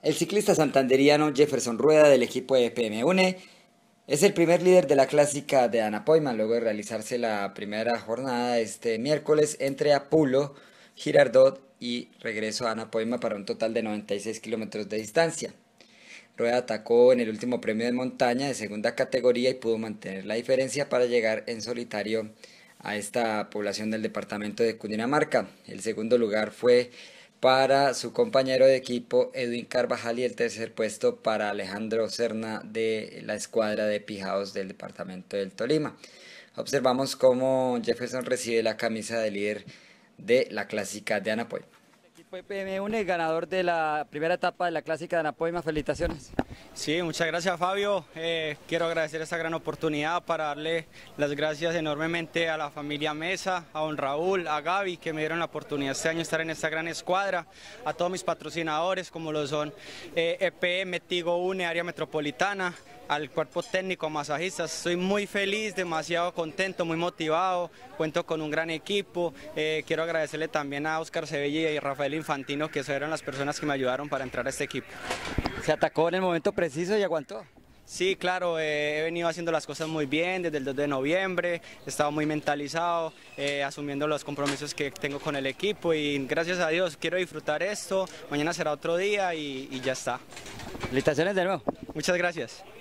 El ciclista santanderiano Jefferson Rueda del equipo de PM Une es el primer líder de la clásica de Anapoima luego de realizarse la primera jornada este miércoles entre Apulo, Girardot y regreso a Anapoima para un total de 96 kilómetros de distancia. Rueda atacó en el último premio de montaña de segunda categoría y pudo mantener la diferencia para llegar en solitario a esta población del departamento de Cundinamarca. El segundo lugar fue para su compañero de equipo Edwin Carvajal y el tercer puesto para Alejandro Serna de la escuadra de Pijaos del departamento del Tolima. Observamos cómo Jefferson recibe la camisa de líder de la clásica de Anapoima. Fue PM1 ganador de la primera etapa de la clásica de Anapoima, felicitaciones. Sí, muchas gracias Fabio, quiero agradecer esta gran oportunidad para darle las gracias enormemente a la familia Mesa, a don Raúl, a Gaby que me dieron la oportunidad este año de estar en esta gran escuadra, a todos mis patrocinadores como lo son EPM, Tigo Une, Área Metropolitana, al cuerpo técnico, masajistas. Estoy muy feliz, demasiado contento, muy motivado, cuento con un gran equipo. Quiero agradecerle también a Oscar Sevilla y Rafael Infantino, que fueron las personas que me ayudaron para entrar a este equipo. Se atacó en el momento preciso y aguantó. Sí, claro, he venido haciendo las cosas muy bien desde el 2 de noviembre, he estado muy mentalizado, asumiendo los compromisos que tengo con el equipo y gracias a Dios quiero disfrutar esto, mañana será otro día y ya está. Felicitaciones de nuevo. Muchas gracias.